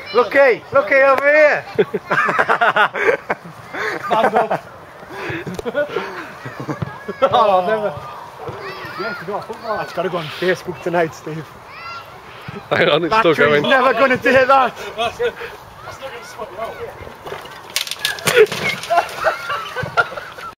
Looky over here. Stand up. Oh, never. Yeah, you got football. That's got to go on Facebook tonight, Steve. Hang on, it's That still tree's going. never going to do that. That's not going to spot you out.